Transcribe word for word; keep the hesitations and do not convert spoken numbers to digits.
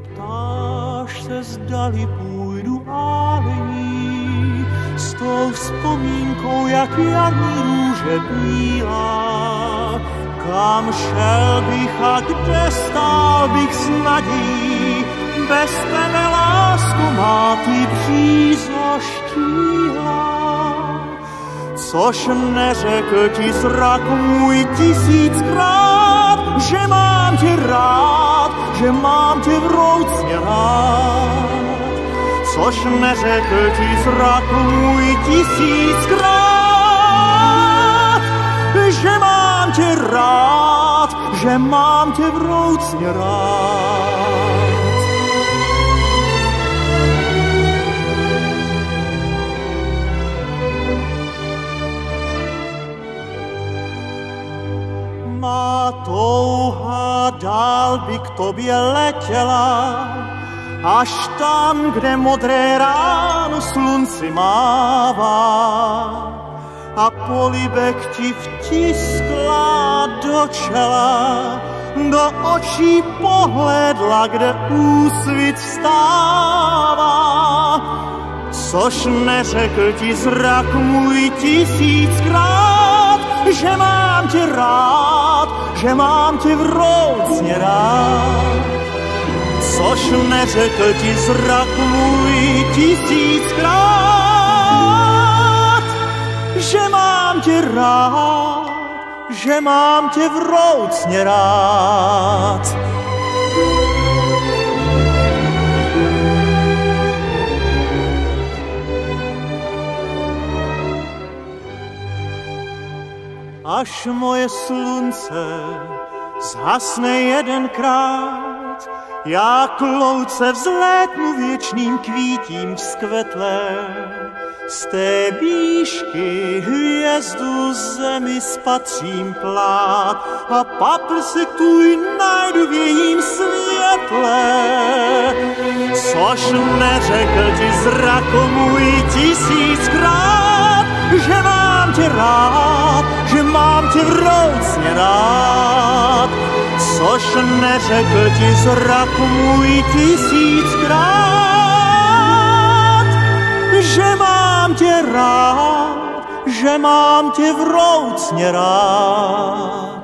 Ptáš se, zdali půjdu alejí, s tou vzpomínkou, jak jarní růže bílá. Kam šel bych a kde stál bych s nadějí, bez tebe, lásko má, ty přízoštíhla. Což neřekl ti zrak můj tisíckrát, že mám tě rád, že mám tě vroucně rád. Což neřekl ti zrak můj tisíckrát, že mám tě rád, že mám tě vroucně rád. Má touha dál by k tobě letěla, až tam, kde modré ráno slunci mává. A polibek ti vtiskla do čela, do očí pohledla, kde úsvit vstává. Což neřekl ti zrak můj tisíckrát, že mám tě rád, že mám tě vroucně rád. Což neřekl ti zrak můj tisíckrát, že mám tě rád, že mám tě vroucně rád. Až moje slunce zhasne jedenkrát, já k louce vzlétnu věčným kvítím vzkvetlé. Z té výšky hvězdu zemi spatřím plát a paprsek tvůj najdu v jejím světle. Což neřekl ti zrak můj tisíckrát, že mám tě rád, že mám tě vroucně rád. Což neřekl ti zrak můj tisíckrát, že mám tě rád, že mám tě vroucně rád.